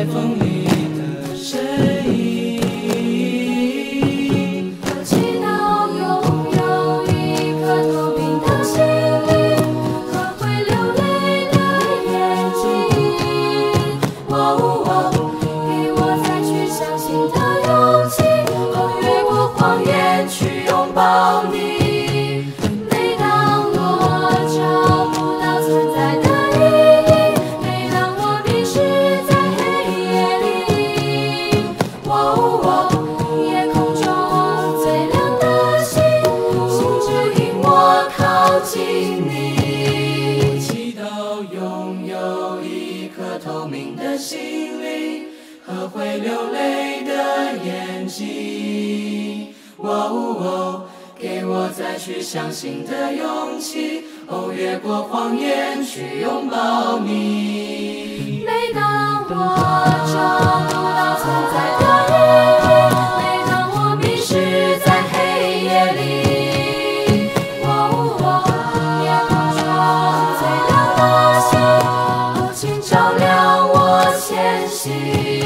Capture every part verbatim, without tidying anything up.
在风里的声音。 我祈祷拥有一颗透明的心灵和会流泪的眼睛。哦哦，给我再去相信的勇气，哦，越过谎言去拥抱你。每当我找不到存在的意义，每当我迷失在黑夜里，哦哦，夜空中最亮的星，星指引我靠近你。 祈祷拥有一颗透明的心灵和会流泪的眼睛。哦哦，给我再去相信的勇气，哦，越过谎言去拥抱你。 每当我找不到存在的意义，每当我迷失在黑夜里，哦哦，夜空中最亮的星，哦，请照亮我前行。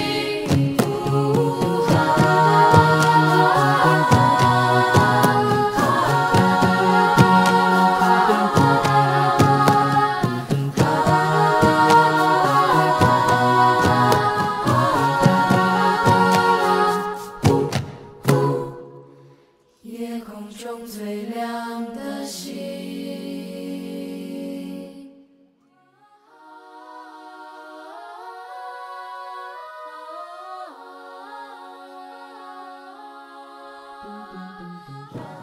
夜空中最亮的星。 嘟嘟嘟嘟